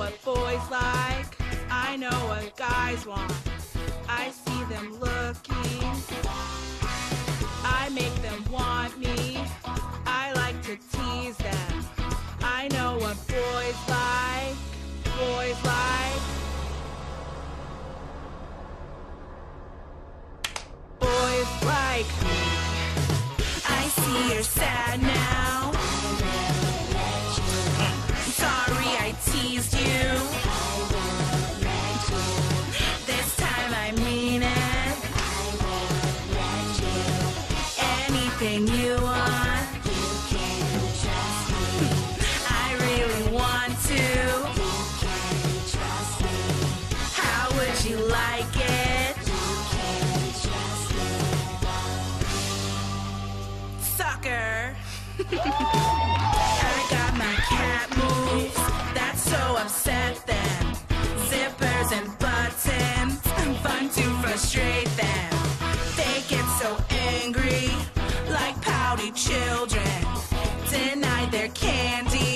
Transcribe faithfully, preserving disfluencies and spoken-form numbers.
what boys like, I know what guys want. I see them looking, I make them want me. I like to tease them. I know what boys like, boys like. Boys like me. I see you're sad now. Sorry I teased you. This time I mean it. Anything you want, I really want to. How would you like it? Sucker. I got my cat moves that so upset them. Zippers and buttons, fun to frustrate them. They get so angry, like pouty children. Denied their candy.